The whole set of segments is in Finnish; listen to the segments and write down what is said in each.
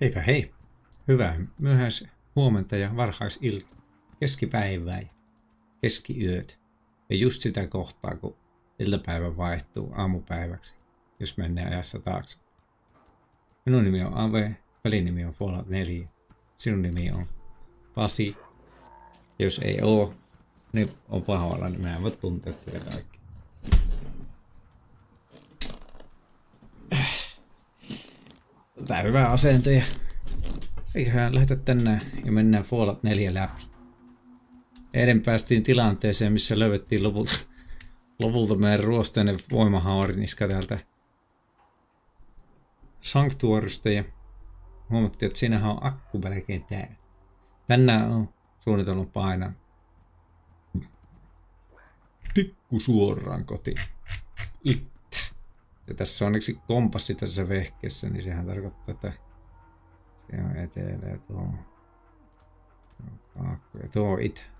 Eipä hei. Hyvää myöhäis huomenta ja varhaisilta. Keskipäivää ja keskiyöt. Ja just sitä kohtaa, kun iltapäivä vaihtuu aamupäiväksi, jos mennään ajassa taakse. Minun nimi on Ave, pelinimi on Fallout 4. Sinun nimi on Pasi. Ja jos ei oo, niin on pahoilla, niin mä en voi tuntea teitä kaikki. Tää hyvä asento ja eiköhän lähdetä tänään ja mennään Fallout 4 läpi. Eilen päästiin tilanteeseen, missä löydettiin lopulta meidän ruosteinen voimahaariniska täältä Sanctuarista ja huomattiin, että siinähän on akku melkein täynnä. Tänään on suunnitellut painaa tikku suoraan kotiin. Ittä. Ja tässä on onneksi kompassi tässä vehkeessä, niin sehän tarkoittaa, että se on etelä ja tuo on kaakko ja tuo on itä.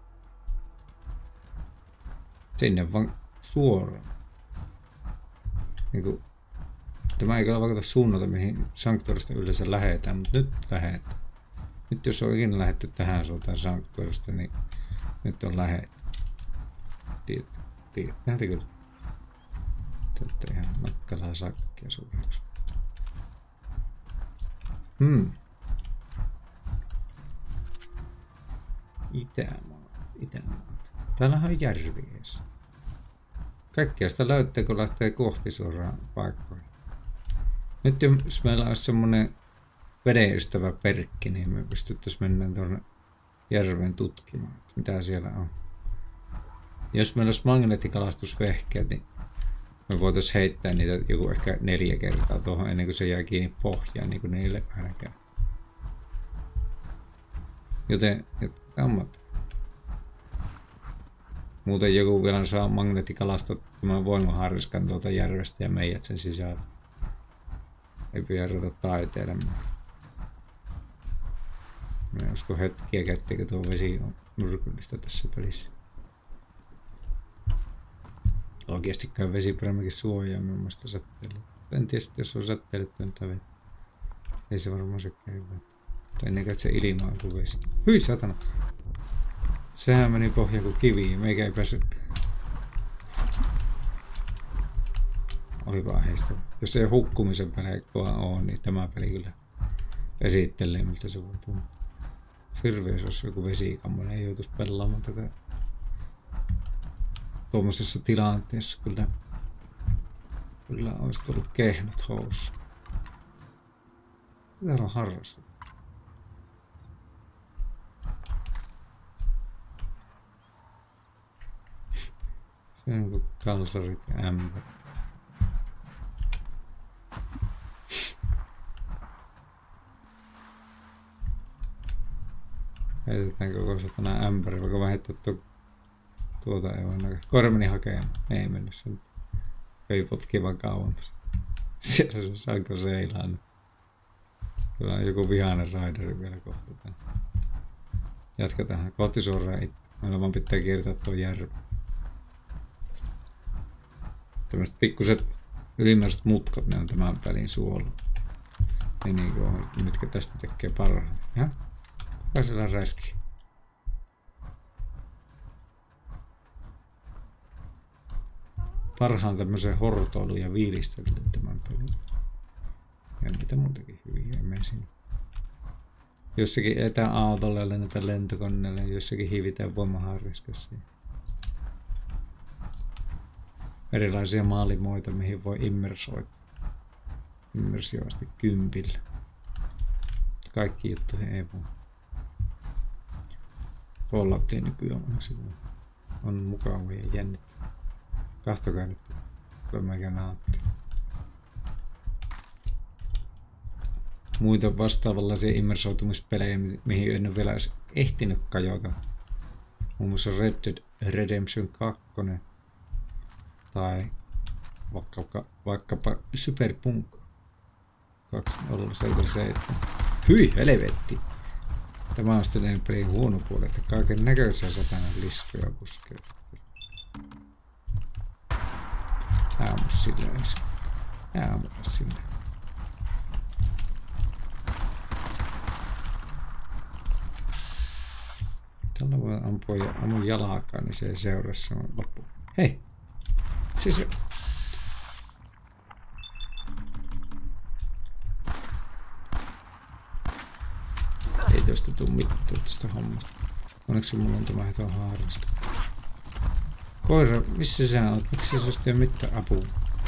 Sinne vaan suoraan. Niin kuin, tämä ei kyllä vaikuta suunnata, mihin Sanctuarista yleensä lähetään, mutta nyt lähetään. Nyt jos on ikinä lähetty tähän suuntaan Sanctuarista, niin nyt on lähetty. Tiedätte kyllä. Tätä ihan nakkalaa sakkia suureksi. Itämaa. Täällähän on järvi edes. Kaikkea sitä löytää, kun lähtee kohti suoraan paikkoihin. Nyt jos meillä olisi semmonen vedenystävä perkki, niin me pystyttäisiin mennä tuonne järven tutkimaan, mitä siellä on. Jos meillä olisi magneettikalastusvehkeet, niin me voitaisiin heittää niitä joku ehkä 4 kertaa tuohon ennen kuin se jää kiinni pohjaan, niin kuin niille ainakaan. Joten ammat. Muuten joku vielä saa magneettikalastaa tämän voimaharriskan tuolta järvestä ja meijät sen sisällä. Ei pidä ruveta taiteilemaan. Mä en usko hetkiä käyttikö tuo vesi on myrkyllistä tässä pelissä. Oikeastikaan vesiperämäkin suojaa muun muassa säteilyä. En tiedä, jos on säteilyttöntä vettä. Ei se varmaan se käy. Tai ennen kuin se ilma on kuin vesi. Hyi satana! Sehän meni pohjaan kuin kiviin. Meikä ei päässyt. Oli vaan heistä. Jos ei hukkumisen pelkoa ole, niin tämä peli kyllä esittelee, miltä se voi tuntua. Hirveys olisi joku vesikammonen, ei joutuisi pelaamaan tätä. Tuommoisessa tilanteessa kyllä olisi tullut kehnot housuun. Täällä on harrastettu. Se on kuin kalsarit ja ämpät. Heitetään koko satana ämpäri, vaikka vaan heittää tuota ei voi näkö. Koira meni hakemaan. Ei mennä sen. Ei potki vaan kauemmas. Siellä se saanko seilaan. Kyllä on joku vihainen raideri vielä kohta tänne. Jatketaan kohti suoraan itse. Meillä vaan pitää kiertää tuo järvi. Tämmöiset pikkuset ylimääräiset mutkat, ne on tämän pelin suolla. Niin kuin mitkä tästä tekee parhaan. Ja? Kuka siellä räski? Parhaan tämmöisen hortoilun ja viilistelyn tämän pelin. Ja mitä muutakin hyviä emeisiä. Jossakin etäautolle lennetään lentokoneelle, jossakin hivitään voimaharriskassa. Erilaisia maalimoita, mihin voi immersioivasti kympillä. Kaikki juttuihin ei voi. Falloutiin nykyään on mukavia ja jännittäviä. Kahtokaa nyt, kyllä mäkä nauttii. Muita vastaavanlaisia immersoitumispelejä, mihin en ole vielä edes ehtinyt kajota. Muun muassa Red Dead Redemption 2. Tai vaikkapa Superpunk 2077. Hyi, helvetti! Tämä on sitten pelin huono puoli, että kaiken näköisiä satanan liskoja puskee. Aamu sillä ensin. Aamu sillä. Tällä voi ampua ja ammun jalkaa, niin se ei seuraa se on loppu. Hei! Siis... Ei tuosta tuu mitään tuosta hommasta. Onneksi mulla on tämä hito haarasta. Koira, missä sä oot? Miksi susta ei ole mitään apua?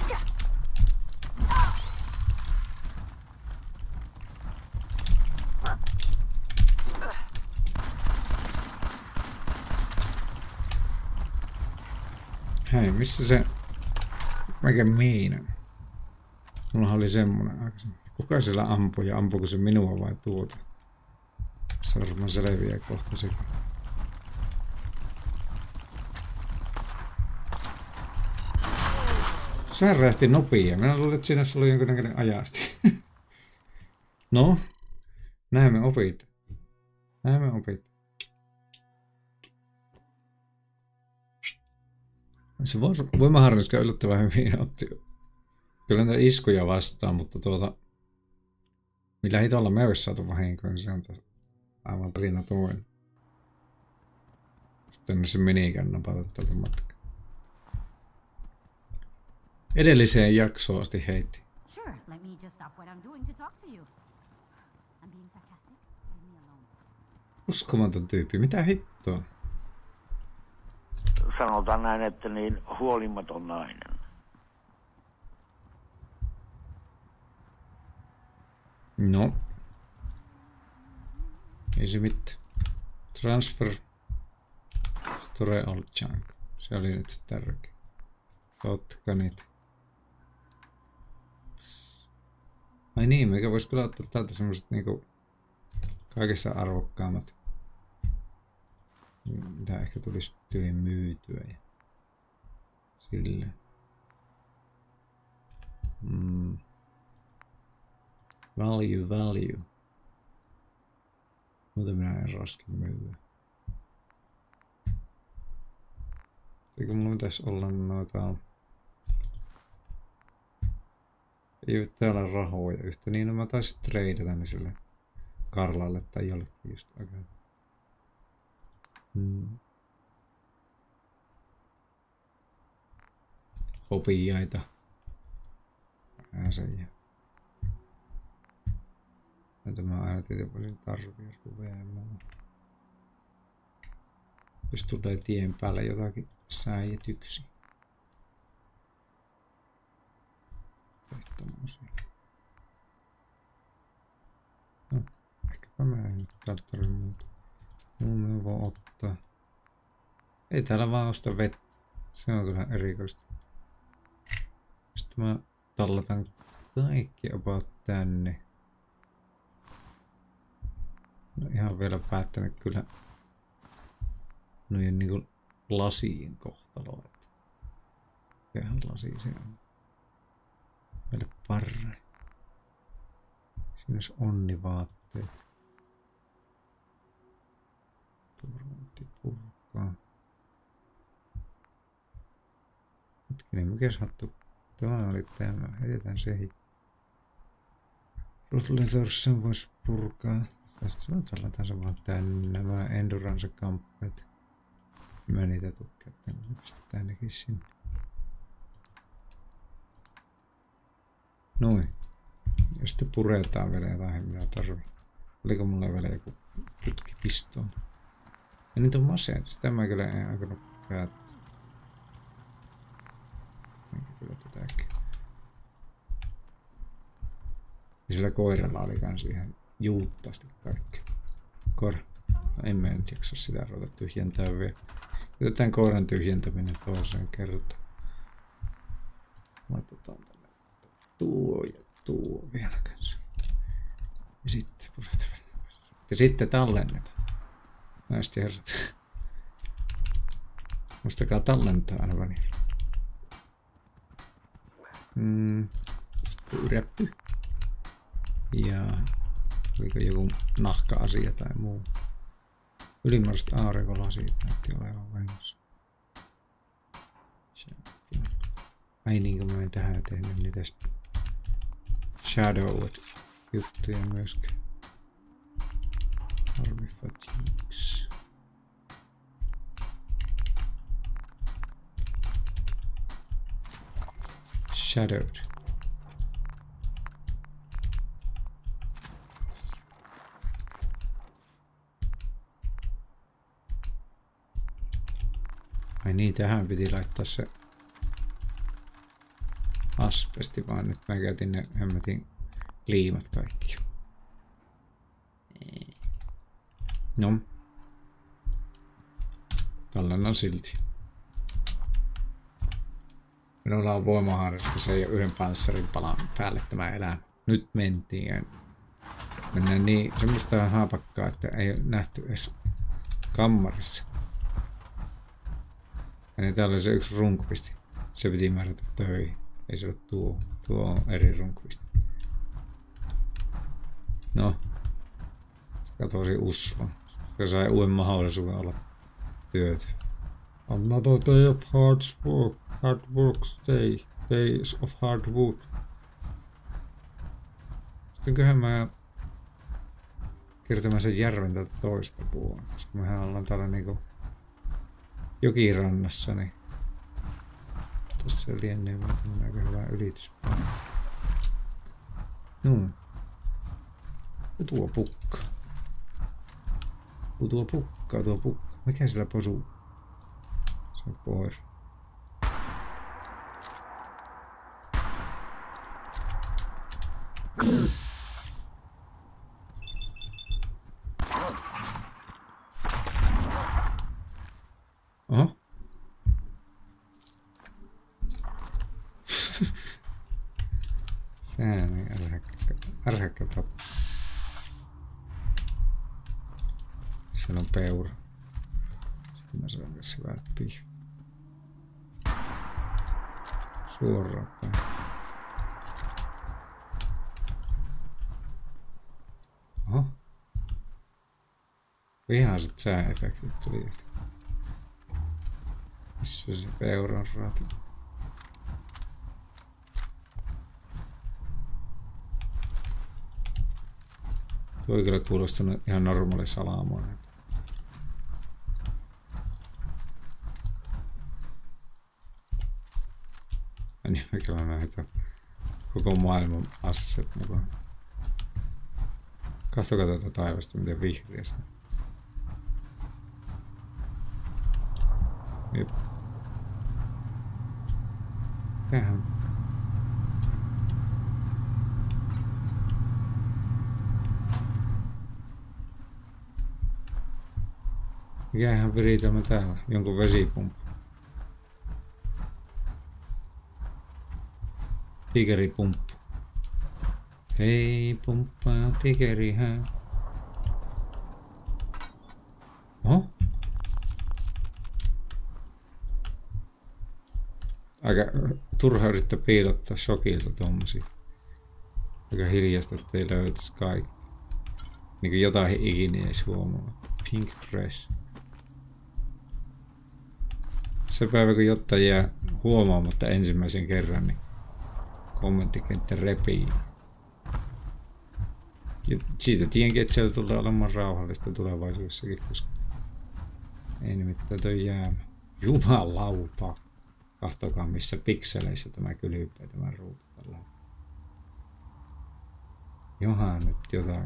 Hei, missä se... Mikä miina? Mulla oli semmonen aikaisemmin. Kuka siellä ampui ja ampuuko se minua vai tuota? Se varmaan selviää kohta sekin. Sehän räjähti nopea. Minä luulen, että siinä oli jonkinnäköinen ajasti. No, näin me opit. Näin me opit. Se voimaharjoitus yllättävän hyvin otti. Kyllä näitä iskuja vastaan, mutta millä hitolla me olisi saatu vahinkoon, niin se on aivan tarina toinen. Sitten se minikään napata tältä matkaa. Edelliseen jaksoon asti heitti. Uskomaton tyyppi. Mitä hittoa? Sanotaan näin, että niin huolimaton nainen. No. Ei se mitään. Transfer. Store all junk. Se oli nyt se tärkeä. Ottakaa niitä. Ai niin, meikä vois kyllä ottaa täältä semmoset niinku kaikista arvokkaammat. Mitä ehkä tulisi tyyliin myytyä ja sille. Value. Muuten minä en raski myyä. Eikö mulla pitäisi olla noita... Ei ole täällä rahoja yhtä, niin mä taisin treidata ne sille Karlalle tai jollekin just aikaa. Hopiaita. Vähän se jää. Näitä mä aina tietysti voisin tarvia ruveamaan. Jos tulee tien päälle jotakin säijetyksiä. No, ehkäpä mä en nyt täältä tarvitse muuta. Mun voi ottaa. Ei täällä vaan osta vettä. Se on kyllä erikoista. Sitten mä tallatan kaikki about tänne. No ihan vielä päättänyt kyllä noin niinku lasiin kohtaloa. Mikähän lasi se on? Meille parre. Siinä olisi onnivaatteet. Turvanti purkaa. Hetkinen, mikä sattuu? Tämä oli tämä. Heitetään se hit. Rotleather sen voisi purkaa. Tästä laitetaan se vaan tänne. Nämä endurance-kamppeet. Mä niitä tukkeen. Me pistetään nekin sinne. Noin. Ja sitten puretaan vielä jotain, mitä tarvii. Oliko mulla vielä joku putkipistoon? Ja niitä on maseet. Sitä mä kyllä en aikonut käyttää. Enkä kyllä tätäkin. Ja sillä koiralla oli kans ihan juuttaasti kaikki. Koira. No, en mä nyt jaksa sitä ruveta tyhjentää vielä. Jätetään koiran tyhjentäminen toiseen kertaan. Laitetaan tänne tuo ja tuo vielä kanssa. Ja sitten puretaan. Ja sitten tallennetaan. Näistä herrat. Muistakaa tallentaa aina välillä. Skuräppy. Ja oliko joku nahka-asia tai muu. Ylimääräiset aurinkolasit näytti olevan vahingossa. Ai niin kuin mä en tähän tehnyt niitä Shadow-juttuja myöskään. Army Fatigues. Shadowed. Ai niin, tähän piti laittaa se asbesti, vaan nyt mä käytin ne hemmetin liimat kaikki. No. Tällainen silti. Minulla on voimaharrasta, se ei ole yhden panssarin palan päälle tämä elämä. Nyt mentiin. Mennään niin semmoista haapakkaa, että ei ole nähty edes kammarissa. Ja niin täällä oli se yksi runkvisti. Se piti määrätä töihin. Ei se ole tuo. Tuo on eri runkvisti. No. Katosi usva. Se sai uuden mahdollisuuden olla työtä. Another day of hard work day. Days of hard work. Sittenköhän mä kertomaan sen järven tätä toista puolta, koska mehän ollaan täällä niinku jokirannassa, niin tässä lienee vaan aika hyvä ylitys. No. Ja tuo pukka. Tuo pukka. Mikä sillä posuu? Se on koira. Oho. Sehän ei ärhäkkä tapaa. Siellä on peura. Sitten mä saan myös hyvät pihvi. Suoraan päin. Oho. Vihaiset sääefektit tuli. Missä se peuran rati? Tuo oli kyllä kuulostanut ihan normaali salamoinen. Ja niin me kyllä näitä koko maailman asset mukaan. Katsokaa tätä taivasta, miten vihreä se on. Jep. Tähän. Mikähän viritelmä täällä? Jonkun vesipumppu. Tigeripumppu. Hei, pumppaa tigerihää. Oho. Aika turha yrittää piilottaa shokilta tommosia. Aika hiljasta, ettei löytäisi kaikki. Niinku jotain ikinä ei huomaa. Pink dress. Se päivä kun jotain jää huomaamatta ensimmäisen kerran, niin kommenttikenttä repii. Ja siitä tiedänkin, että siellä tulee olemaan rauhallista tulevaisuudessakin, koska ei nimittäin toi jäämä. Jumalauta! Kahtokaa missä pikseleissä tämä kylpee tämä ruutu tällä. Johan nyt jotain.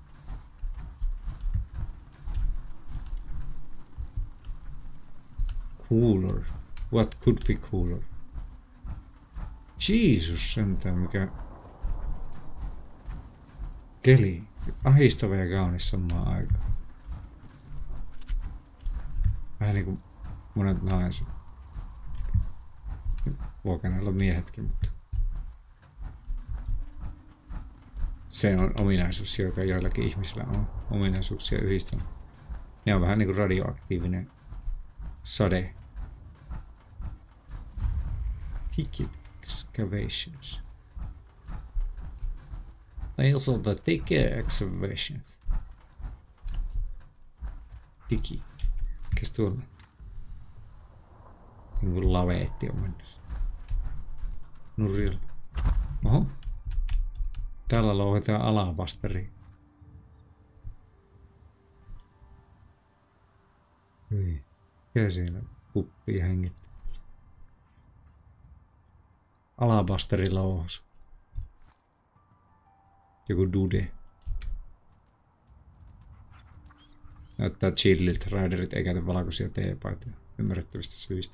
Cooler. What could be cooler? Jeesus sentään mikä keli. Ahistava ja kaunis samaan aikaan. Vähän niinku monet naiset. Vuokanella miehetkin, mutta se on ominaisuus, joka joillakin ihmisillä on ominaisuuksia yhdistänyt. Ne on vähän niinku radioaktiivinen sade. Thick excavations. Also the thick excavations. Digi. Mikäs tuolla? Niinku laveetti on mennessä. Nurjilla. Oho. Täällä louhitaan alapasteri. Hyi. Mikä siellä puppii hengittää? Alabasteri louhos. Joku dude. Näyttää chilliltä. Riderit ei käytä valkoisia teepaitoja. Ymmärrettävistä syistä.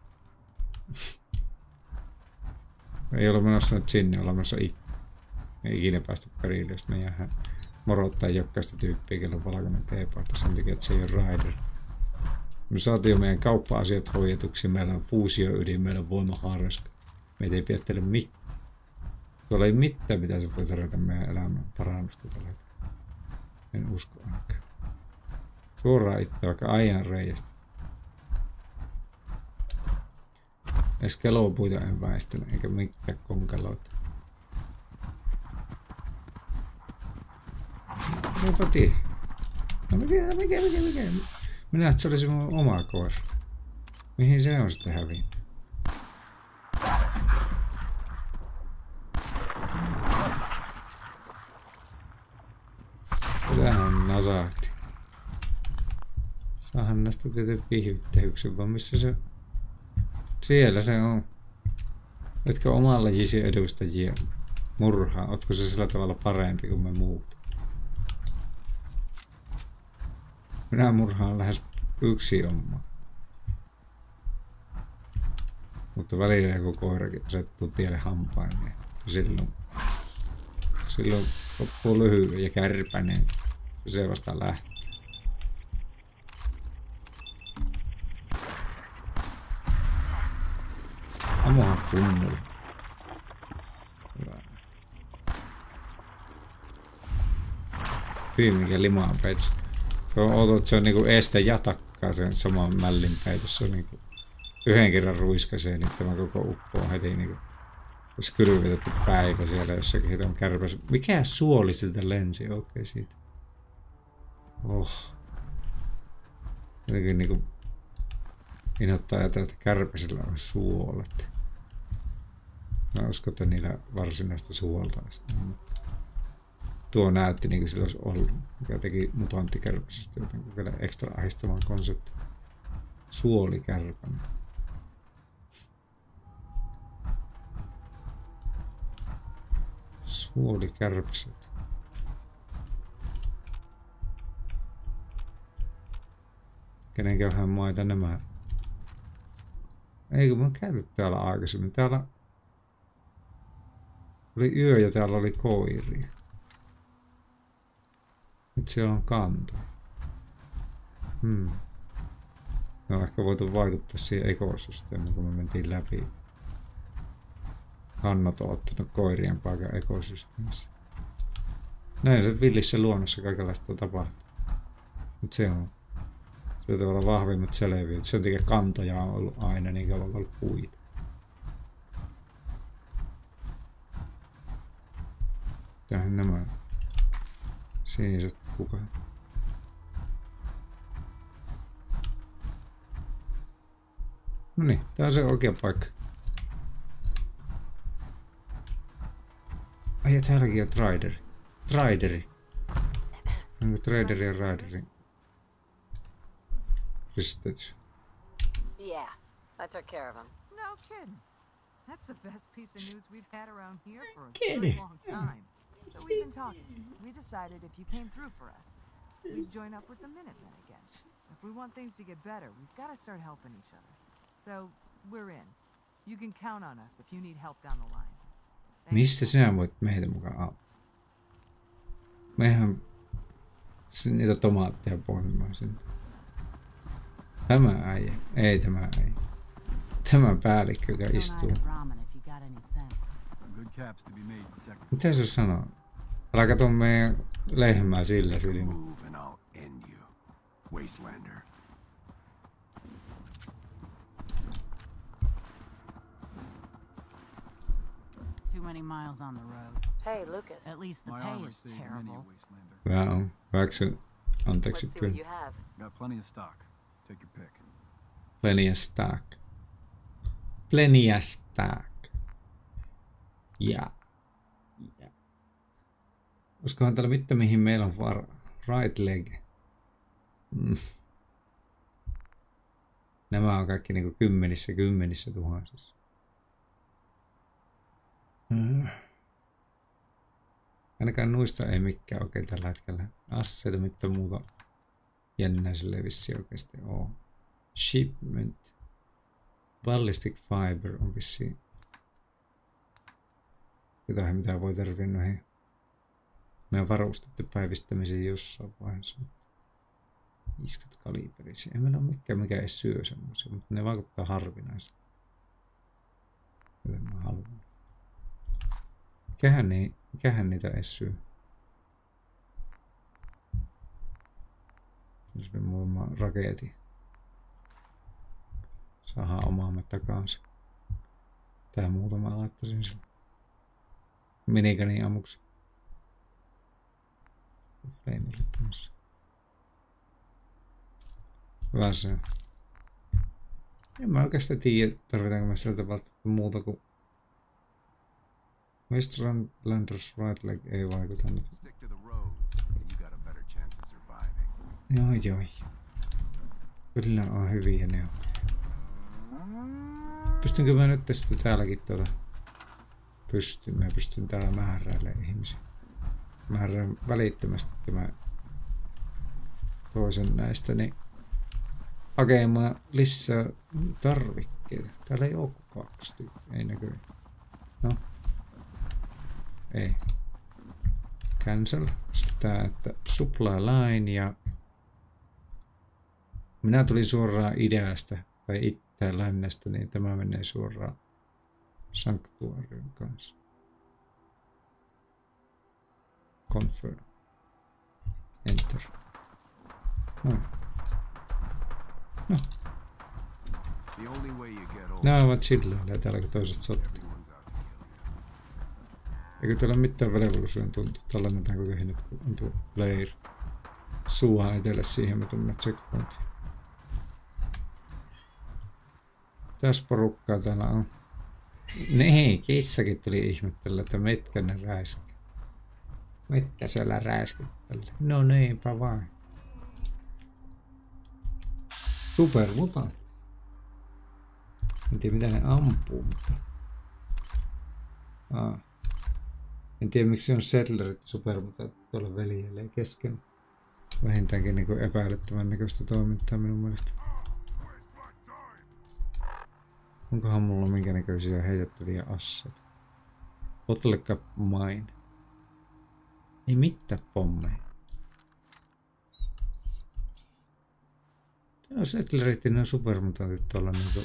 Ei ole menossa nyt sinne. Ollaan menossa ei ikinä päästä perille, jos me jäähän morottaa jokaista tyyppiä, kello on valkoinen teepaita. Sen takia, että se ei ole rider. Me saatiin jo meidän kauppa-asiat hoidetuksi. Meillä on fuusioydin, meillä on voimaharraska. Meitä ei pidättele mitään. Tuolla ei mitään, mitä se voi tarjota meidän elämän parannusta tällä hetkellä. En usko ainakaan. Suoraan itse vaikka ajan reiästä. Edes kelopuita en väistele, eikä mitään konkaloita. Eipä tiedä. No mikä? Minä että se olisi mun oma koira. Mihin se on sitten hävinnyt? Tähän nasahti. Saahan näistä tietysti pihvittehyksen, vaan missä se... Siellä se on. Etkö oman lajisi edustajia murhaa? Ootko se sillä tavalla parempi kuin me muut? Minä murhaan lähes yksi oma. Mutta välillä joku koirakin asettuu tielle hampaineen. Silloin loppuu lyhyen ja kärpäinen. Se vasta lähtee. Ammohan kunnolla. Hyvin mikä limaan peitos. Tuo on outo, että se on niinku este ja takkaa sen saman mällin peitos. Se on niinku yhden kerran ruiskasee, niin tämä koko uppo on heti niinku... Olisi kylvetetty päivä siellä jossakin hiton kärpässä. Mikä suoli siltä lensi oikein siitä? Jotenkin niinku... Inhottaa ajatella, että kärpäsillä on suolet. Mä uskon, että niillä varsinaista suolta olisi. Tuo näytti niin kuin sillä olisi ollut, mikä teki mutanttikärpäsestä jotenkin vielä ekstra ahdistavan konsepti. Suolikärpänen. Suolikärpäset. Kenenköhän maita nämä? Eikö mä käynyt täällä aikaisemmin? Täällä oli yö ja täällä oli koiria. Nyt siellä on kanta. No ehkä voitu vaikuttaa siihen ekosysteemiin, kun me mentiin läpi. Kannat on ottanut koirien paikan ekosysteemissä. Näin se villissä luonnossa kaikenlaista tapahtuu. Nyt se on. Se on tavallaan vahvimmat selviöt. Se on tietenkin kantoja on ollut aina niin kauan kuin ollut puita. Tähän nämä siniset kukat. No niin, tää on se oikea paikka. Ai ja täälläkin on traderi. Traderi. Onko traderi ja rideri? Yeah, I took care of him. No kidding. That's the best piece of news we've had around here for a very long time. So we've been talking. We decided if you came through for us, we'd join up with the Minutemen again. If we want things to get better, we've got to start helping each other. So we're in. You can count on us if you need help down the line. Mistä sinä voit meitä mukaan auttaa? Mehän niitä tomaatteja poimimaan sinne. Tämä äijä. Ei tämä äijä. Tämä päällikkö, joka istuu. Mitä se sanoo? Älä kato meidän lehmää sillä silmä. Too many miles on the road. Hey, Lucas. At least the pay is terrible. Hyvä on. Hyväksy. Anteeksi. Let's see what you have. Got plenty of stock. Take your pick. Plenty of stock. Plenty of stock. Ja. Olisikohan täällä mitään mihin meillä on right leg? Nämä on kaikki niinku kymmenissä tuhansissa. Ainakaan nuista ei mikään oikein tällä hetkellä. Asseita, mitä muuta jännää sille vissiin oikeasti oo. Shipment. Ballistic fiber on vissiin jotain, mitä voi tarvitse noihin meidän varustettu päivistämisiin jossain vaiheessa. 50 kaliberisia. En meillä ole mikä ei syö semmoisia, mutta ne vaikuttaa harvinaisilta. Joten mä haluan. Mikähän niitä ei syö? Jos me muutama raketti. Saadaan omaamme takaisin. Tää muutama laittaisin sen. Minigani ammuksi. Flame rippumassa. Hyvä se. En mä oikeastaan tiedä, tarvitaanko me sieltä välttämättä muuta kuin Westlanders right leg ei vaikuta nyt. Joo. Kyllä on hyviä ne on. Pystynkö mä nyt sitten täälläkin Mä pystyn täällä määräilemään ihmisiä. Määrään välittömästi tämä toisen näistä, niin hakemaan lisää tarvikkeita. Täällä ei oo kuin 2 tyyppiä, ei näköjään. No. Ei. Cancel. Sitten tää, että supply line ja minä tulin suoraan ideasta tai itään lännestä, niin tämä menee suoraan Sanctuaryn kanssa. Confirm. Enter. No. Nämä ovat chillaileja täällä, kun toiset sottii. Eikö täällä mitään velvollisuuden tuntuu? Tallennetaanko kehen nyt, kun on tuo player. Suuhan etelle siihen, mä tunnen checkpointiin. Tässä porukkaa täällä on. Nee, kissakin tuli ihmettellä, että metkä ne räisky. Metkä siellä räiskytteli. No niinpä vain. Supermutant. En tiedä mitä ne ampuu, mutta... En tiedä miksi on settlerit supermutantit tuolla veljelleen kesken. Vähintäänkin niin kuin epäilyttävän näköistä toimintaa minun mielestä. Onkohan mulla minkä näköisiä heitettäviä asseita? Bottle cap mine. Ei mitään pommeja. Tää on settlerit ja ne on supermutantit tuolla niinku...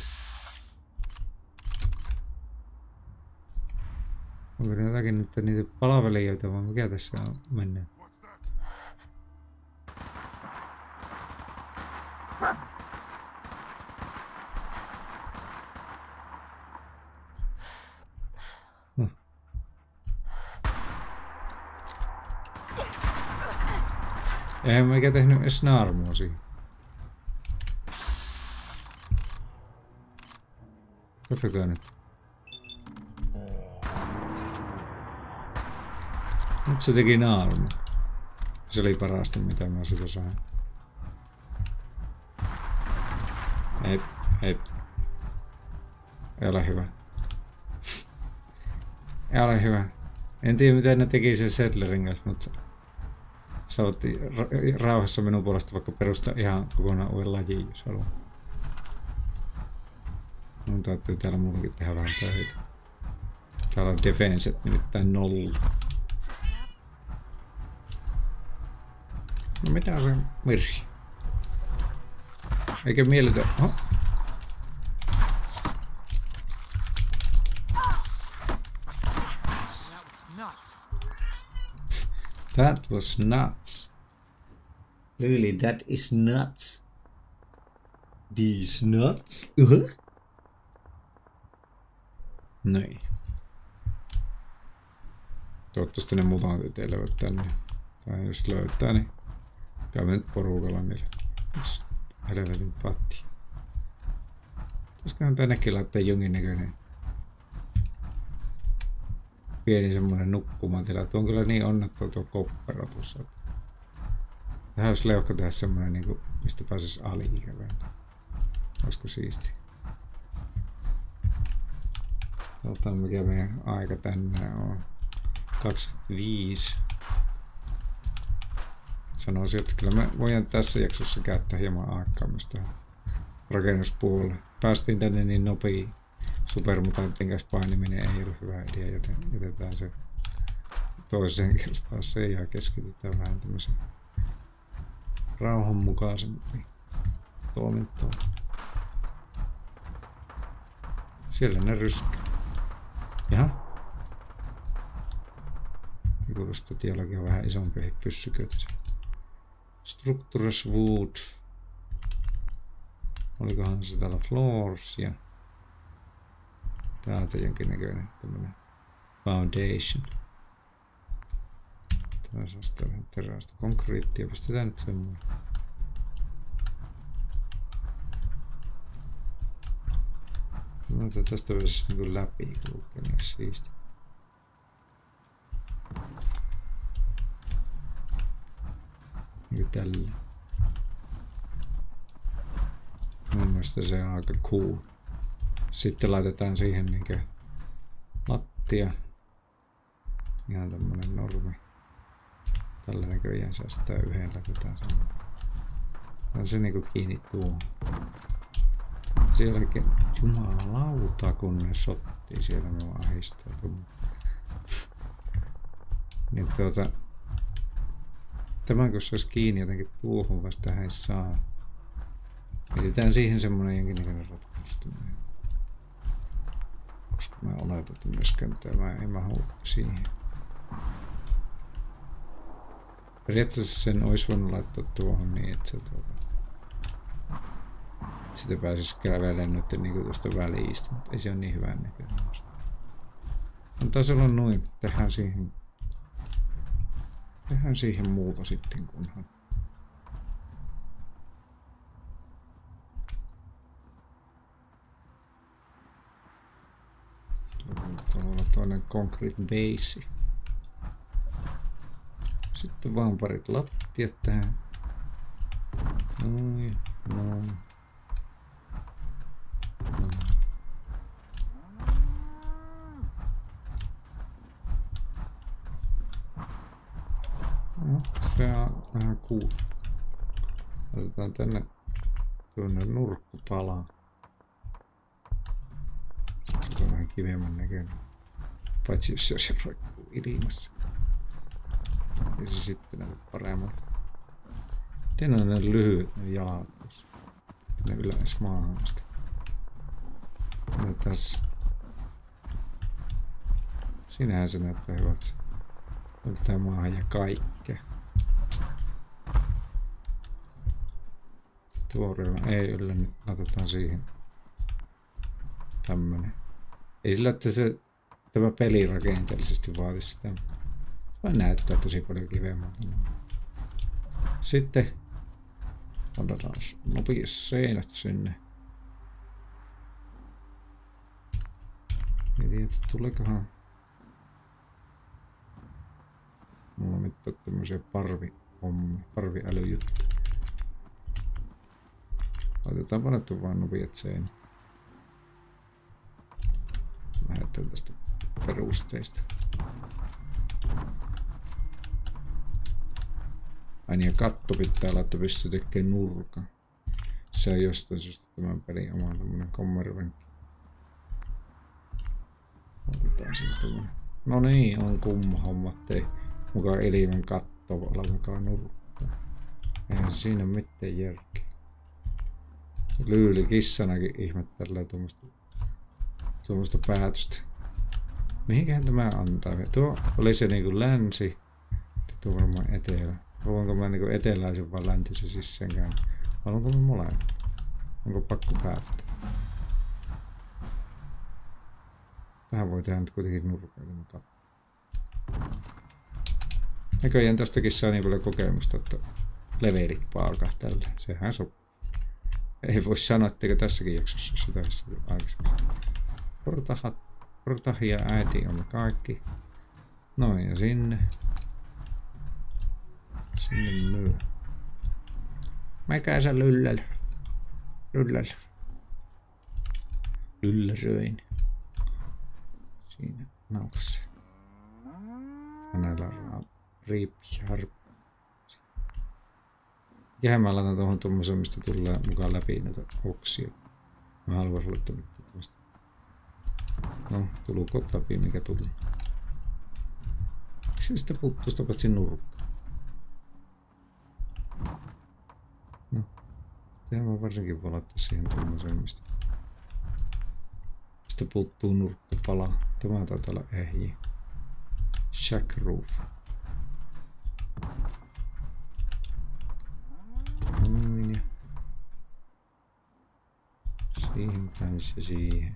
Onko ne jotakin nyt niitä palvelijoita vai mikä tässä on mennyt? Eihän meikä tehnyt edes naarmua siihen. Katsokaa nyt. Nyt se teki naarmu. Se oli parasta mitä mä sitä sain. Hei. Ei ole hyvä. Ei ole hyvä. En tiedä miten ne teki sen settlerin kanssa, mutta saavutti rauhassa minun puolesta vaikka perustaa ihan kokonaan uuden lajin, jos haluaa. Mun täytyy täällä muutenkin tehdä vähän töitä. Täällä on defenset nimittäin 0. No mitä on se virsi? Eikä miellytä. Oh. That was nuts. Really, that is nuts. These nuts. Noin. Toivottavasti ne mutantit ei löytä tänne. Tai jos löytää, niin käymme nyt porukalla niillä. Just helvetin patti. Pitäisiköhän tännekin laittaa jonkinnäköinen pieni semmonen nukkumatila. Tuo on kyllä niin onnettu tuo koppero tuossa. Tähän olisi leuhka tehdä semmonen niinku, mistä pääsis aliikävään. Olisiko siisti? Katsotaan mikä meidän aika tänään on. 25. Sanoisin, että kyllä me voidaan tässä jaksossa käyttää hieman aikaa myös tähän rakennuspuolelle. Päästiin tänne niin nopea. Supermutantin kanssa painiminen ei ole hyvä idea, joten jätetään se toiseen kertaan. Se ja keskitytään vähän tämmöisen rauhanmukaisempiin toimintoon. Siellä ne ryskää. Jaha. Kuulostaa, että jollakin on vähän isompia pyssyköitä. Structures wood. Olikohan se täällä floors ja täältä jonkinnäköinen tämmönen foundation. Tämä saa sitä vähän terästä konkreettia. Pistetään nyt semmoinen. Mutta tästä voisi niin läpi kulkea, niin siisti. Niin tällä. Mun mielestä se on aika cool. Sitten laitetaan siihen niinkö lattia. Ihan tämmönen normi. Tällä näköjään säästää yhden, laitetaan sen. Ja se niinku kiinni tuohon. Sielläkin jumalauta kun ne sottii siellä minua ahistaa. Niin tämän kun se olisi kiinni jotenkin tuohon vasta hän ei saa. Mietitään siihen semmonen jonkinnäköinen ratkaistu. Koska mä oletan, että myöskään tämä ei mahdu siihen. Periaatteessa sen olisi voinut laittaa tuohon niin, että se sitä pääsisi kävelemään nyt niinku tuosta välistä, mutta ei se ole niin hyvän näköinen. Antaa se olla noin, tehdään siihen muuta sitten kunhan. Tuolla on toinen concrete base. Sitten vaan parit lattiat tähän. Noin, noin. No, se on vähän cool. Otetaan tänne tuonne nurkkupalaan. Se on vähän kivemmän näköinen. Paitsi jos se olisi roikkuu ilmassa. Ja se sitten näyttää paremmalta. Miten on ne lyhyet ne jalat tuossa? Ne yleis maahan asti. Ja tässä. Siinähän se näyttää hyvältä. Otetaan maahan ja kaikkea. Tuoreella ei yllä, nyt laitetaan siihen tämmönen. Ei sillä, että se tämä peli rakenteellisesti vaatisi sitä. Vaan näyttää tosi paljon kivemmältä. Sitten otetaan nopeasti seinät sinne. Mietin, että tuleekohan. Mulla on mitään tämmösiä parviälyjuttuja. Laitetaan panettu vaan nopeat seinät. Lähdetään tästä perusteista. Aina ja katto pitää laittaa, pystyy tekemään nurkan. Se on jostain syystä tämän pelin oma tämmönen kommervenkki. Otetaan siitä tämmönen. No niin, on kumma hommat, ei mukaan elimen katto, alkakaa nurkkaa. Eihän siinä mitään järkeä. Lyyli kissanakin ihmettelee tuommoista päätöstä. Mihinkähän tämä antaa? Tuo oli se niinku länsi. Tuo varmaan etelä. Haluanko mä niinku eteläisen vai läntisen sissenkään? Haluanko mä molemmat? Onko pakko päättää? Tähän voi tehdä nyt kuitenkin nurkailun katto. Näköjään tästäkin saa niin paljon kokemusta, että levelit paakaa tällä. Sehän sopii. Ei voi sanoa, etteikö tässäkin jaksossa sitä aikaisemmin. Portahi ja äiti on kaikki. Noin ja sinne. Sinne myy. Mäkäsä lyllällä. Lyllällä. Lylläröin. Siinä naukassa. Hänellä on riippiharp. Mikähän mä laitan tuohon tommosen, mistä tulee mukaan läpi noita oksia. Mä haluan laittaa tämmöistä. No, tulukot läpi, mikä tuli. Miksi sitä puuttuu sitä paitsi nurkka? No, tehän mä varsinkin voi laittaa siihen tommosen, mistä puuttuu nurkkapala. Tämä taitaa olla ehjiä. Shack roof. Noin ja siihen kanssa ja siihen.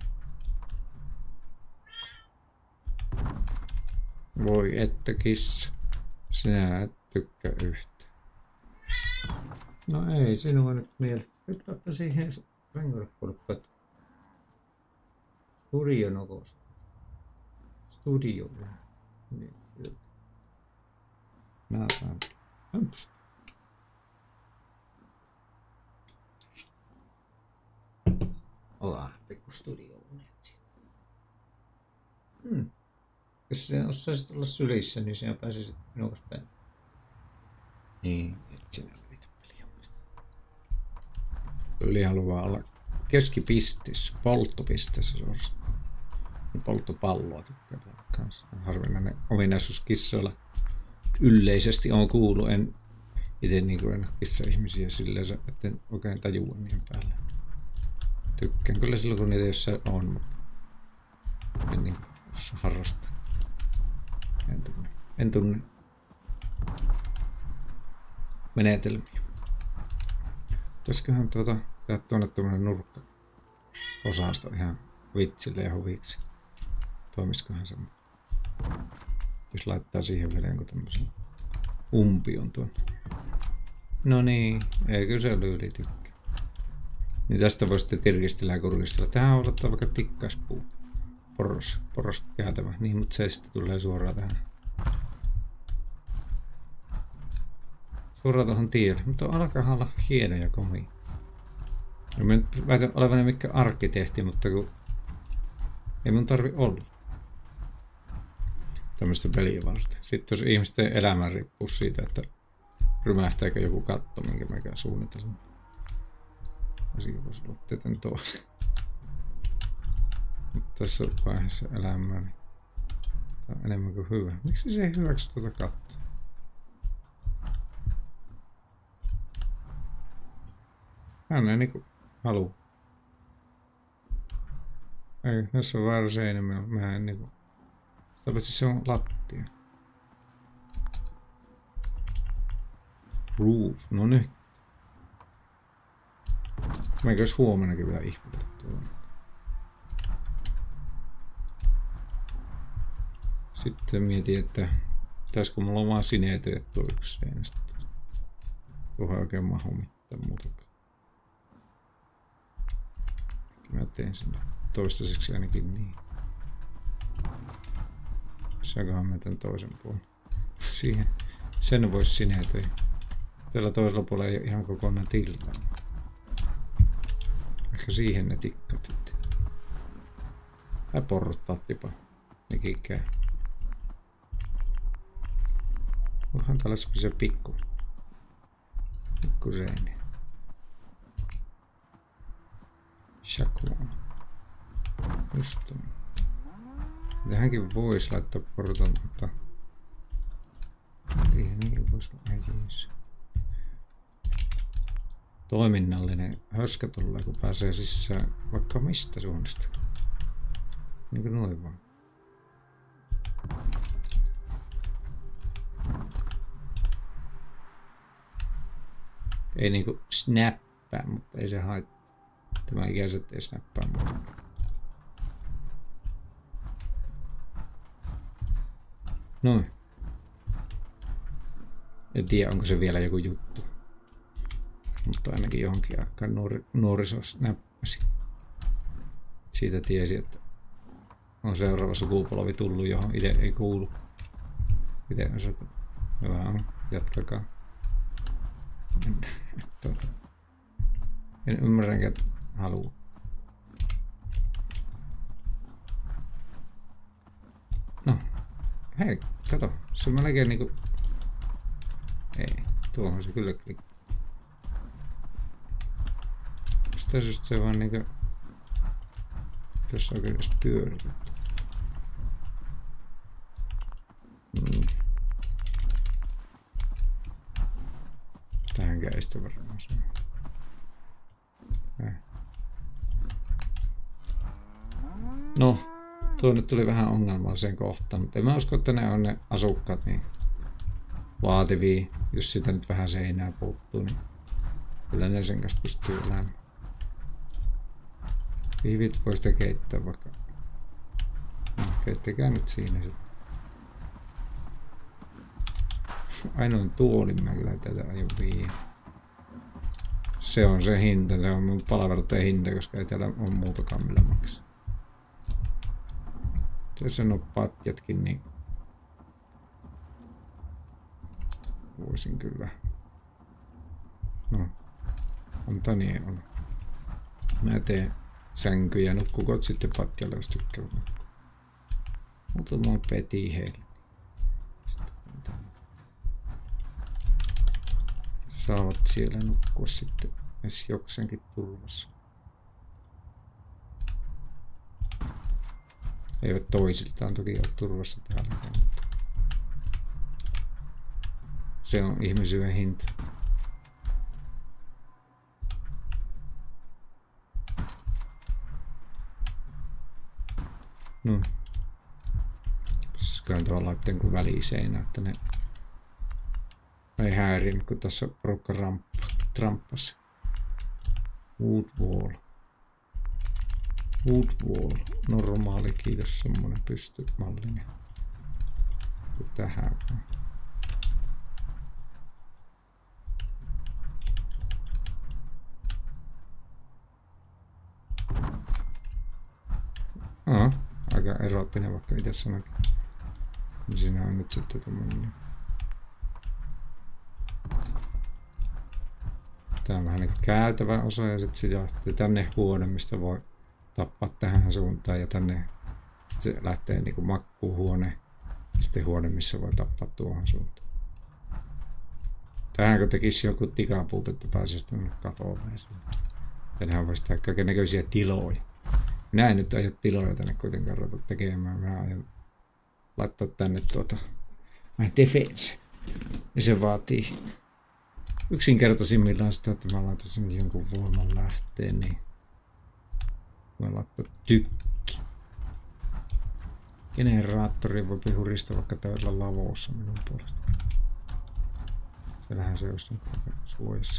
Voi että kissa. Sinä et tykkää yhtä. No ei sinua nyt mielestä. Nyt laittaa siihen rengolle puolelle. Studio nokos. Studio. Niin. Näetään. Hömps. Ollaan pikku studio-unet. Jos sinä osaisit olla sylissä, niin sinä pääsisit minukas päin. Niin, et sinä välitä pelihommista. Yli haluaa olla keskipisteessä, polttopisteessä suorastaan. Ja polttopalloa tykkää kanssa. Harvinainen ominaisuus kissoilla. Yleisesti on kuullut, en itse niin en kissa-ihmisiä silleen, etten oikein tajua niin päälle. Tykkään kyllä silloin, kun niitä jossain on, mutta en niin osaa harrastaa. En tunne menetelmiä. Pitäisiköhän tehdä tuonne tuommoinen nurkka-osasto ihan vitsille ja huviksi. Toimisikohan se? Jos laittaa siihen vielä jonkun tämmöisen umpion tuonne. No niin, ei kyllä se yli tykkää. Niin tästä voi sitten tirkistellä ja kurkistella. Tähän voi ottaa vaikka tikkaispuu. Poros käytävä. Niin, mutta se sitten tulee suoraan tähän. Suoraan tuohon tielle. Mutta alkaa olla hieno ja komia. No, mä nyt väitän olevani mikä arkkitehti, mutta kun ei mun tarvi olla tämmöistä peliä varten. Sitten jos ihmisten elämä riippuu siitä, että rymähtääkö joku katto, minkä mä suunnitelma. Asiakin voisi olla tietenkin tuossa. Mutta tässä vaiheessa elämää, niin tämä on enemmän kuin hyvä. Miksi se ei hyväksy tuota kattoa? Hän ei niinku halua. Ei, tässä on väärä seinä, mä en niinku. Sitä paitsi se on lattia. Roof, no nyt. Mä eikös huomennakin vielä ihmetellä tuolla. Sitten mietin, että pitäisikö mulla on vaan sineetyä tuo yksi seinästä. Tuohon oikein mahu mitään muutakaan. Mä teen sen toistaiseksi ainakin niin. Saankohan mä tän toisen puolen. Siihen. Sen vois sineetyä. Tällä toisella puolella ei ole ihan kokonaan tiltaa. Ehkä siihen ne tikkat sitten. Tai porruttaa tipa. Nekin käy. Onhan täällä se pikku seini. Shakuan. Just on. Tähänkin voisi laittaa portan, mutta eihän niin voisi olla jees. Toiminnallinen höskä tulee, kun pääsee sisään vaikka mistä suunnasta. Niin kuin noin vaan. Ei niinku snappaa, mutta ei se haittaa. Tämä ikäiset ei snappaa muuta. Noin. En tiedä, onko se vielä joku juttu. Mutta ainakin johonkin aikaan nuoriso snappasi. Siitä tiesi, että on seuraava sukupolvi tullut, johon itse ei kuulu. Miten on se? Hyvä on, jatkakaa. En ymmärrä enkä halua. Hei, kato. Se melkein niinku... Ei, tuohon se kyllä klikkaa. Sitä syystä se vaan niinku... Jos oikein edes pyöritetty. Tähänkään ei sitä varmaan saa. No, tuo nyt tuli vähän ongelmalliseen kohtaan, mutta en mä usko, että ne on ne asukkaat niin vaativia. Jos sitä nyt vähän seinää puuttuu, niin kyllä ne sen kanssa pystyy elämään. Pihvit voi sitä keittää vaikka. No, keittäkää nyt siinä sitten. Ainoin tuolin mä kyllä tätä aion viiä. Se on se hinta, se on mun palveluiden hinta, koska ei täällä ole muutakaan millä maksaa. Tässä on patjatkin, niin voisin kyllä. No, antaa niin olla. Mä teen sänkyjä, nukkukot sitten patjalle, jos tykkäävät nukkua. Muutama peti heille. Saavat siellä nukkua sitten edes jokseenkin turvassa. Eivät toisiltaan toki ole turvassa täällä, mutta se on ihmisyyden hinta. No. Pystyisiköhän tuolla laittaa jonkun väliseinä, että ne ei häirinyt, kun tässä porukka tramppasi. Wood wall. Wood wall. Normaali, kiitos, semmonen pystymallinen. Tähän vaan. Aika eroottinen, vaikka itse sanoinkin. Siinä on nyt sitten tommonen. Tää on vähän niin käytävä osa ja sitten se lähtee tänne huone, mistä voi tappaa tähän suuntaan ja tänne sitten lähtee niinku makkuuhuone ja sitten huone, missä voi tappaa tuohon suuntaan. Tähän kun tekisi joku tikapuut, että pääsisi tänne katolle. Tännehän voisi tehdä kaikennäköisiä tiloja. Minä en nyt aio tiloja tänne kuitenkaan ruveta tekemään. Mä aion laittaa tänne my defense. Ja se vaatii yksinkertaisimmillaan sitä, että mä laitan sinne jonkun voiman lähteen, niin mä laittaa tykki. Generaattori voi hurista vaikka täydellä lavossa minun puolesta. Siellähän se olisi nyt suojassa.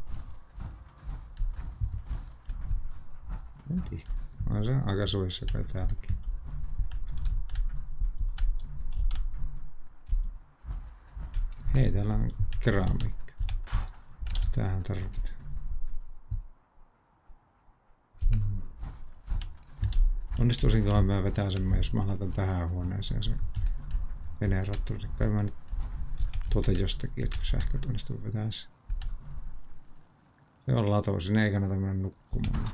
En tiedä. On se aika suojassa kai täälläkin. Hei, täällä on keramiikka. Sitähän tarvitaan. Onnistuisinkohan mä vetää sen, jos mä laitan tähän huoneeseen sen generaattorin. Kai mä nyt tuota jostakin jotkut sähköt onnistuin vetää sen. Se on lato, sinne ei kannata mennä nukkumaan.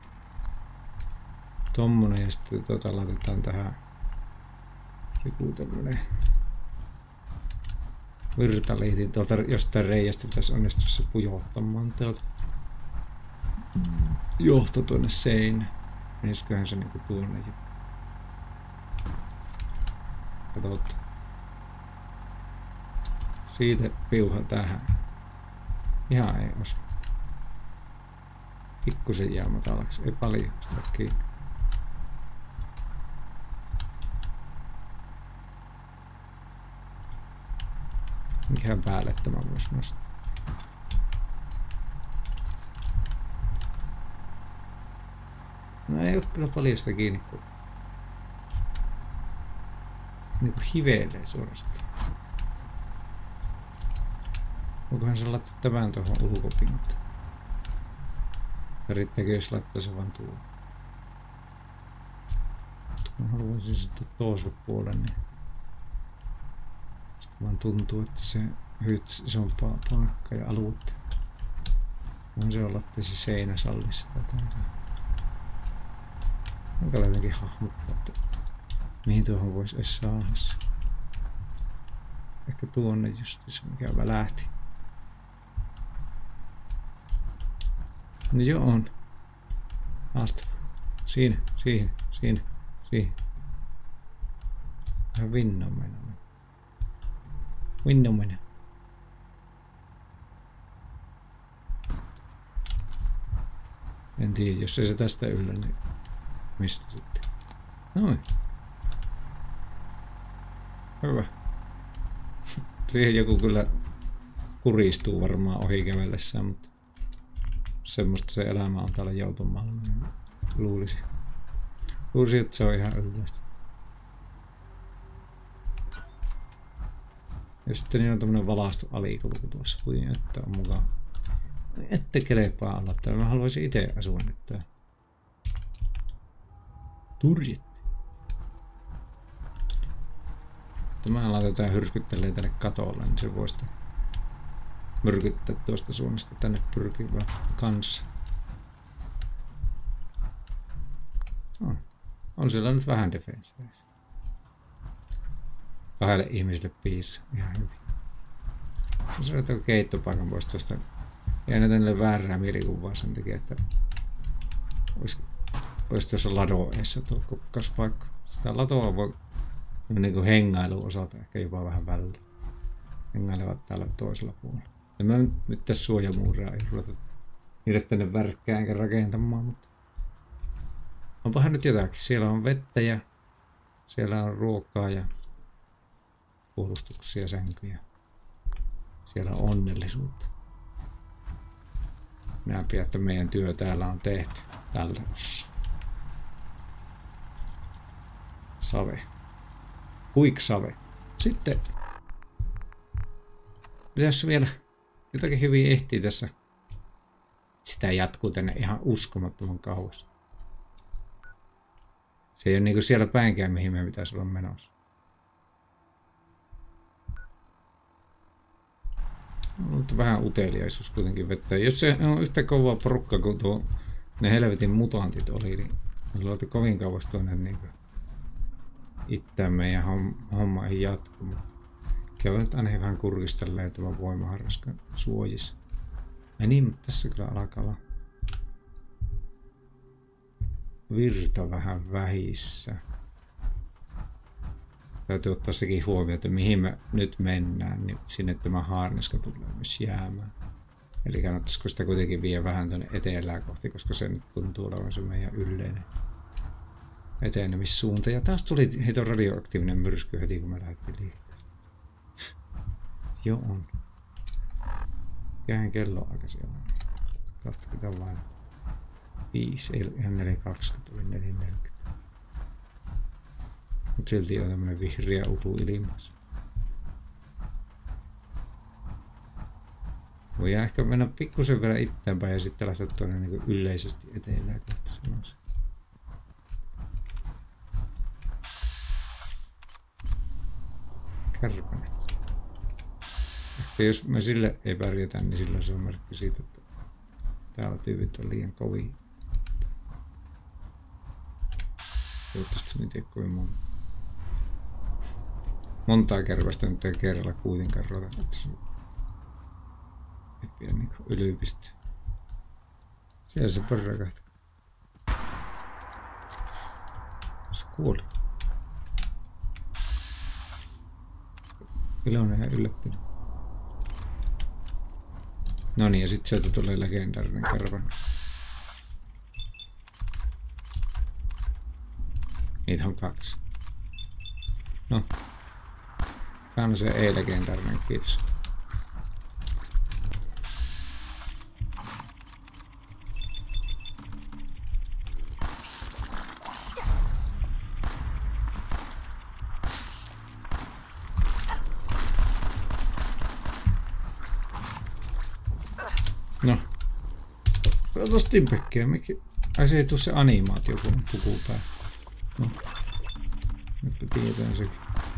Tommonen ja sitten laitetaan tähän joku tämmönen virtaliitin tuolta jostain reiästä pitäisi onnistua se pujottamaan tuolta johto tuonne seinään. Menisiköhän se niinku tuonne jo. Katsotaan. Siitä piuha tähän. Ihan ei osu. Pikkusen jää matalaksi, ei paljon sitä kiinni. Mikähän päälle tämä voisi nostaa. No ei oo kyllä paljon sitä kiinni, kun niinku hiveilee suorastaan. Voikohan se laittaa tämän tuohon ulkopintaan? Ja riittääkö jos laittaa se vaan tuohon? Mä haluaisin sitten toiselle puolelle, niin sitten vaan tuntuu, että se isompaa paikkaa ja aluetta. Voin se olla, että se seinä sallisi sitä täältä. Onko jotenkin hahmottaa, että mihin tuohon voisi edes saada se? Ehkä tuonne justiinsa, mikä välähti. No joo on. Haastava. Siinä. Vähän vinnomena. En tiedä, jos ei se tästä yllä, niin mistä sitten? Noin. Hyvä. Siihen joku kyllä kuristuu varmaan ohi kävellessään, mutta semmoista se elämä on täällä joutumaalla, niin luulisi, että se on ihan yleistä. Ja sitten niin on tämmönen valastu alikulku tuossa, kuin että on mukaan. Ette kelepaa alla täällä, mä haluaisin itse asua nyt täällä. Turjetti. Sitten mä laitetaan hyrskyttelee tänne katolle, niin se voi sitten myrkyttää tuosta suunnasta tänne pyrkivää kanssa. On siellä nyt vähän defenseä. 2 ihmiselle piissä. Ihan hyvin. Se on tuon keittopaikan pois tuosta. Ei näitä niille väärää mielikuvaa sen takia, että olisi tuossa ladoeessa tuo kukkaspaikka. Sitä latoa voi niin kuin hengailuun osalta ehkä jopa vähän välillä. Hengailevat täällä toisella puolella. Ja mä nyt tässä suojamuuraa ei ruveta niille tänne värkkää enkä rakentamaan, mutta onpahan nyt jotakin. Siellä on vettä ja siellä on ruokaa ja puolustuksia, sänkyjä. Siellä on onnellisuutta. Näinpä, että meidän työ täällä on tehty tältä ossa. Save. Quick-save. Sitten pitäisi vielä jotakin hyvin ehtii tässä. Sitä jatkuu tänne ihan uskomattoman kauas. Se ei ole niinku siellä päinkään, mihin me pitäisi olla menossa. Mutta vähän uteliaisuus kuitenkin vettä. Jos se on yhtä kovaa porukka kuin tuo ne helvetin mutantit oli, niin meillä oli kovin kauas tuonne niin itään meidän homma ei jatku. Käy nyt aina vähän kurkistelleen tämä voimaharraska suojissa. Ei niin, mutta tässä kyllä alkaa olla virta vähän vähissä. Täytyy ottaa sekin huomioon, että mihin me nyt mennään, niin sinne tämä haarniska tulee myös jäämään. Eli kannattaisiko sitä kuitenkin vie vähän tuonne etelään kohti, koska se nyt tuntuu olevan se meidän yleinen etenemissuunta. Ja taas tuli heitä radioaktiivinen myrsky heti, kun me lähdettiin liikkeelle. Joo on. Mikähän kello aika siellä on? 20 vain. 5, ei ihan 4.20, oli 4.40. Mutta silti on tämmönen vihreä utu ilmassa. Voidaan ehkä mennä pikkusen verran itseänpäin ja sitten lähteä tuonne niin yleisesti etelään kohta sanoisin. Kärpänen. Ehkä jos me sille ei pärjätä, niin silloin se on merkki siitä, että täällä tyypit on liian kovia. Toivottavasti se ei tee kovin montaa kärpästä nyt ei kerralla kuitenkaan ruveta. Ei pidä niinku ylipistä. Siellä se pörrää kahta. Se kuoli. Iloinen ja yllättynyt. Noniin, ja sit sieltä tulee legendaarinen kärpänen. Niitä on 2. No. Tää on se ei-legendaarinen, kiitos. No. Ota Stimpekkiä, mikä... Ai se ei tuu se animaatio, kun on puku päällä. No. Nyt me tiedetään sekin.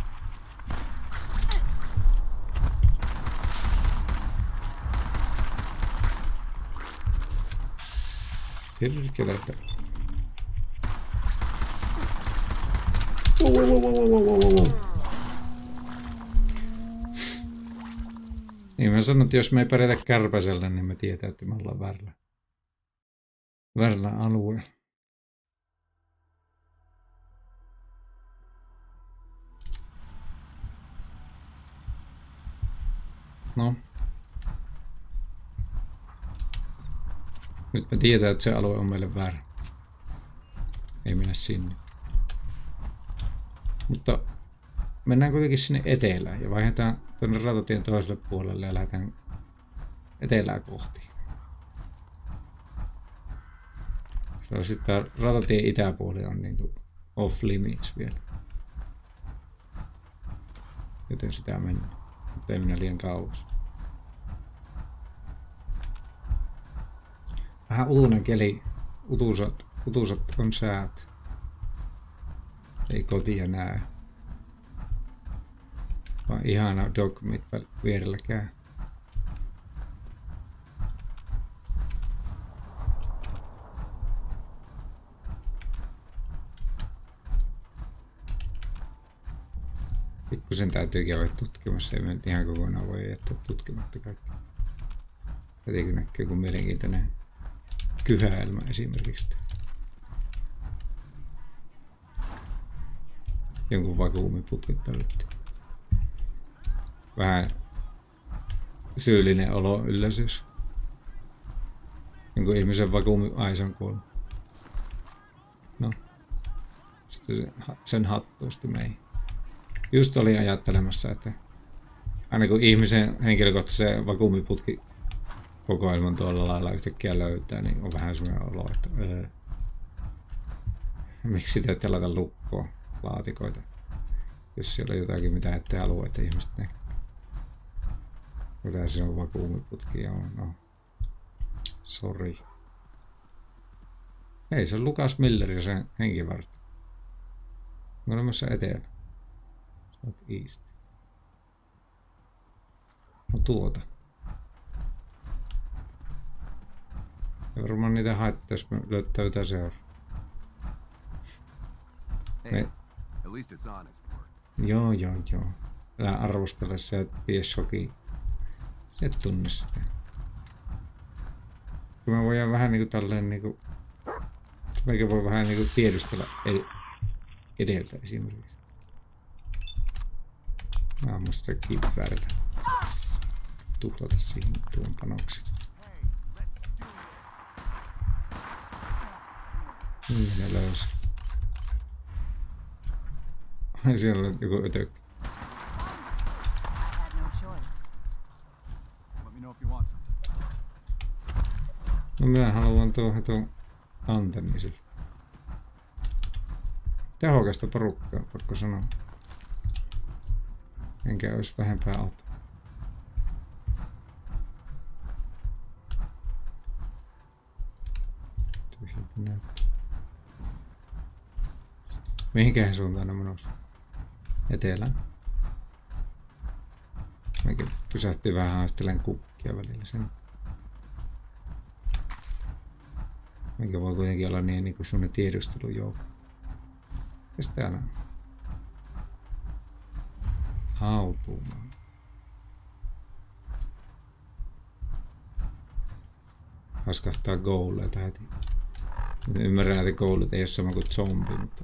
Hirkeleitä. Niin mä sanon, että jos me ei pärjätä kärpäsellä, niin me tietää, että me ollaan väärällä alueella. No. Nyt me tiedetään, että se alue on meille väärä. Ei mennä sinne. Mutta mennään kuitenkin sinne etelään ja vaihdetaan tuonne rautatien toiselle puolelle ja lähdetään etelää kohti. Se on sitten rautatien itäpuoli on niin kuin off limits vielä. Joten sitä mennään. Mutta ei mennä liian kauas. Vähän utuinen keli. Utusat on säät. Ei kotia näe. Vaan ihana Dogmeat vierellä käy. Pikkusen täytyy käydä tutkimassa, ei nyt ihan kokonaan voi jättää tutkimatta kaikki. Tätikin näkyy joku mielenkiintoinen kyhäelmä esimerkiksi. Jonkun vakuumiputket pölytti. Vähän syyllinen olo ylläsys. Jonkun ihmisen vakuumiais on kuollut. No. Sitten sen hattuusti meihin. Just olin ajattelemassa, että aina kun ihmisen henkilökohtaisen vakuumiputki kokoelman tuolla lailla yhtäkkiä löytää, niin on vähän semmoinen olo, että miksi te ette laita lukkoon laatikoita, jos siellä on jotakin, mitä ette halua, että ihmiset näkee. Mitä se on vakuumiputki, joo, no. Sori. Ei, se on Lukas Miller ja sen henkivartija. On olemassa etelä. South East. No tuota. Ja varmaan niitä haittaa, jos me löytää jotain seuraa. Joo. Älä arvostele se, että pidä shoki. Et tunne sitä. Kun me voidaan vähän niinku tälleen niinku... Meikä voi vähän niinku tiedustella edeltä esimerkiksi. Mä oon musta kiivääritä. Tuhlata siihen tuon panoksi. Niin ne löysi. Ai siellä on joku ötökkä. No minä haluan tuon Antonisille. Tehokasta porukkaa, pakko sanoa. Enkä olisi vähempää auto. Mihinkähän suuntaan on menossa? Etelään. Mäkin pysähtyy vähän haastelen kukkia välillä sen. Mikä voi kuitenkin olla niin kuin semmonen tiedustelujoukko. Ja sitten täällä on? Hautuumaan. Haskahtaa goaleita heti. Ymmärrän, että goalit ei ole sama kuin zombi, mutta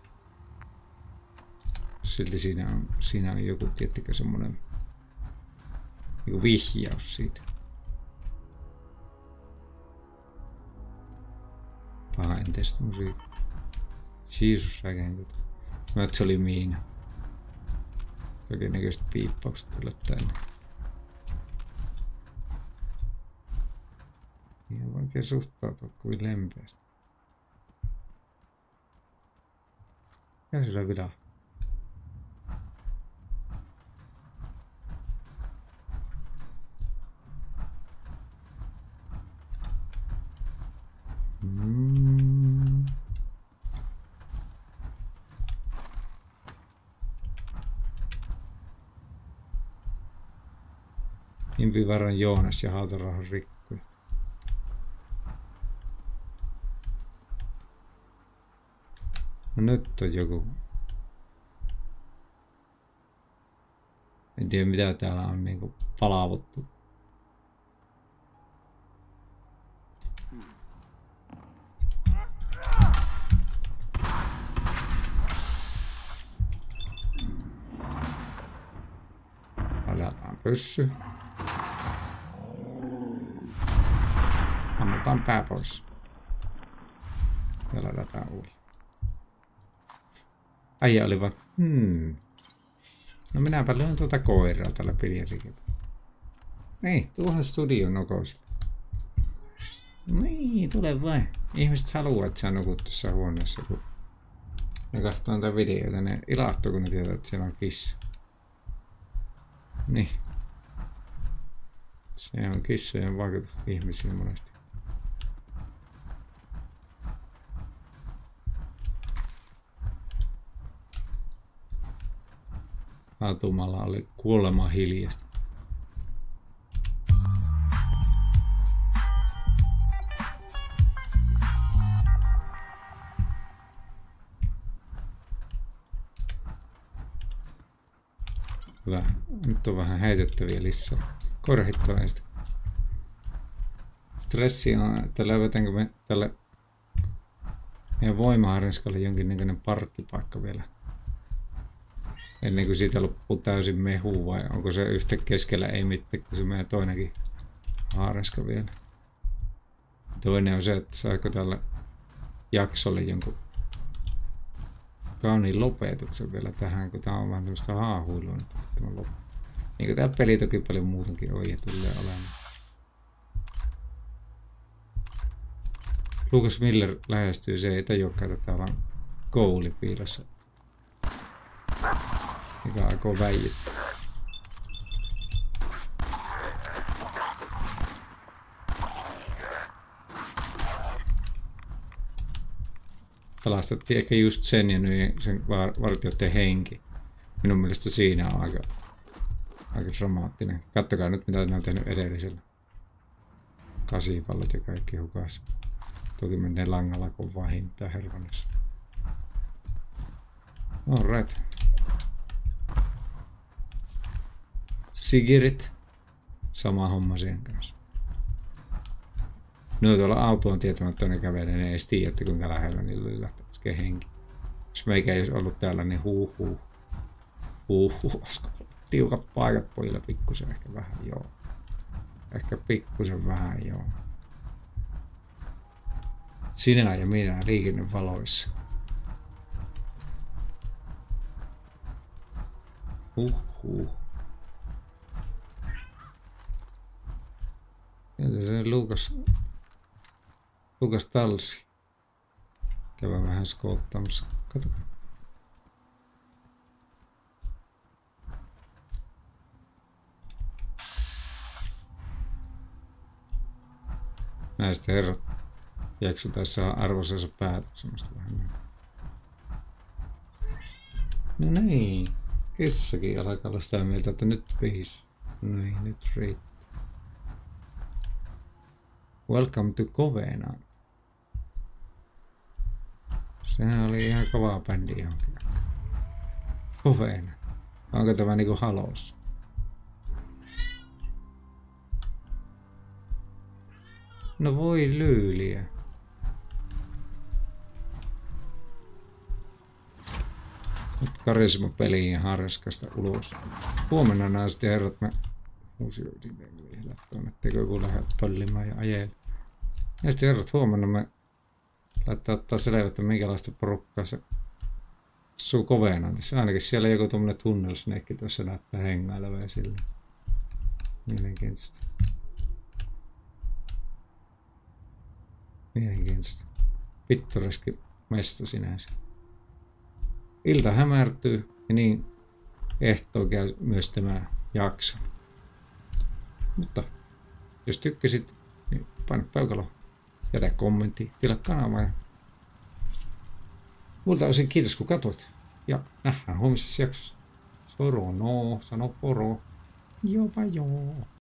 silti siinä on joku, tiettikö, semmonen joku vihjaus siitä. Paha, en tee sitä musiikkia. Jeesus, äkeen. Mä että se oli Miina. Kaikennäköiset piippaukset tulla tänne. Ihan vaikea suhtautua kuin lempeästi. Ja sillä vielä. Impivaran Joonas ja Hautarauhan Rikkoja. No nyt on joku. En tiedä mitä täällä on niinku palavuttu. Laitetaan pyssy. Ammutaan pää pois. Ja laitetaan uudelleen. Äijä oli vaan, No minäpä löin tuota koiraa tällä piljerikillä. Niin, tuohon studion nokous. Niin, tule vain. Ihmiset haluaa, että sä nukut tässä huoneessa, kun ne katsoo näitä videoita. Ne ilahtuu, kun ne tietää, että siellä on kissa. Niin. Se on kissojen vaikutus ihmisiin monesti. Atumalla oli kuolema hiljasta. Hyvä. Nyt on vähän heitettäviä lisää. Korhittaa ensin. Stressi on, että löydetäänkö me tälle meidän voimaharniskalle jonkinnäköinen parkkipaikka vielä. Ennen kuin siitä loppuu täysin mehu vai onko se yhtä keskellä ei mitään, kun se meidän toinenkin haarniska vielä. Toinen on se, että saako tällä jaksolle jonkun kauniin lopetuksen vielä tähän, kun tää on vähän tämmöistä haahuilua nyt. Niin kuin tää peli toki paljon muutenkin on ja tulee olemaan. Lucas Miller lähestyy, se ei tajuakaan, että täällä on goali piilossa. Mikä aikoo väijyttää. Pelastettiin ehkä just sen ja nyt sen vartijoiden henki. Minun mielestä siinä on aika dramaattinen. Kattokaa nyt mitä ne on tehnyt edellisellä. Kasipallot ja kaikki hukassa. Toki menee langalla kun vaan hintaa hervonnassa. Alright. Sigirit. Sama homma siihen kanssa. No tuolla auto on tietämättöinen kävelee, ne ei edes tiedä, että kuinka lähellä niillä oli lähtömäsken henki. Jos meikä ei olisi ollut täällä, niin huuhuu. Olisiko tiukat paikat pojilla pikkusen ehkä vähän, joo. Ehkä pikkusen vähän, joo. Sinä ja minä liikennevaloissa. Entä se Lucas talsi. Käydään vähän skoottamassa. Kato. Näistä herrat jakso tässä arvoisensa päätöksemästä vähän. No niin. Kissakin alkaa olla sitä mieltä, että nyt pihis. No niin, nyt riittää. Welcome to Covenant. Sehän oli ihan kovaa bändi johonkin. Covenant. Onko tämä niinku Halos? No voi lyyliä. Nyt karisma-peliin ja harraskasta ulos. Huomenna naiset ja herrat me fuusioitiin tuonne, etteikö joku lähde pöllimään ja ajele. Ja sitten herrat, huomenna me laittaa ottaa selvä, että minkälaista porukkaa se asuu Covenantissa. Ainakin siellä joku tuommoinen tunnelsnekki tuossa näyttää hengaileva ja silleen. Mielenkiintoista. Mielenkiintoista. Pittoreski mesta sinänsä. Ilta hämärtyy ja niin ehtoo käy myös tämä jakso. Mutta jos tykkäsit, niin paina peukalo, jätä kommentti, tilaa kanavaa ja muilta osin kiitos kun katsoit ja nähdään huomisessa jaksossa. Soro no, sano poro. Jopa joo.